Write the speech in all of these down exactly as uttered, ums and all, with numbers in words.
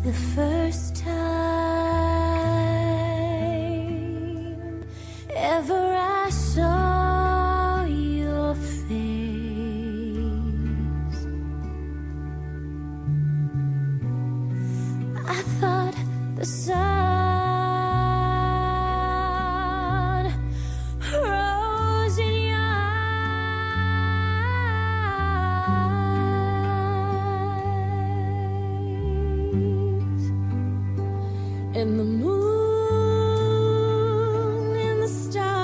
The first time ever I saw your face, I thought the sun rose in your eyes, and the moon and the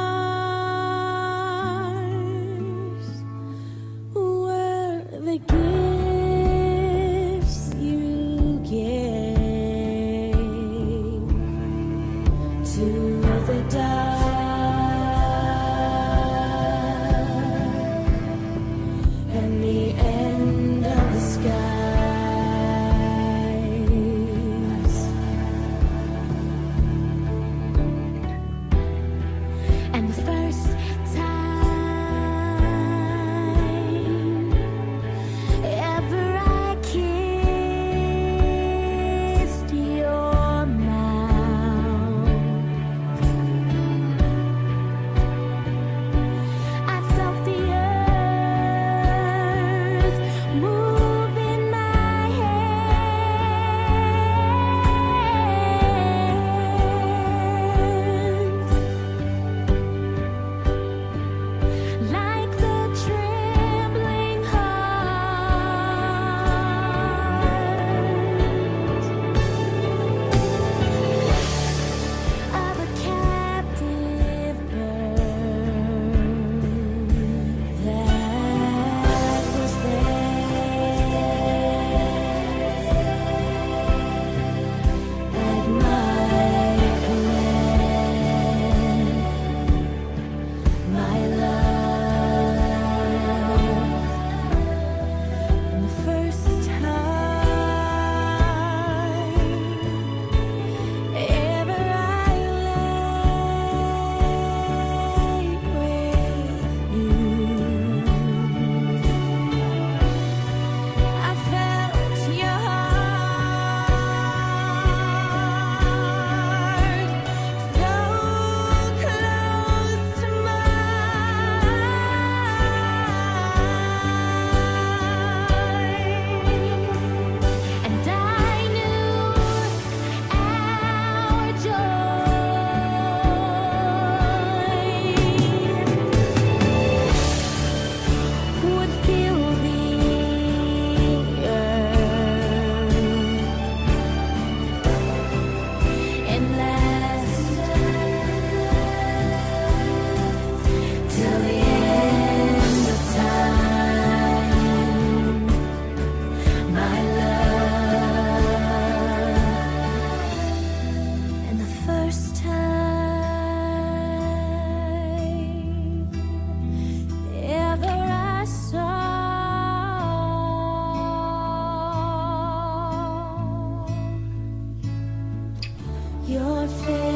stars were the gifts you gave to the dark and the end of the skies. And the first time ever I kissed your mouth, I felt the earth move in my hands, like the trembling heart of a captive bird that was there at my command, my love. And the first time ever I lay with you, I felt your heart so close to mine, and I knew our joy would fill the earth and last till the end of time, my love. And the first time ever I saw your face.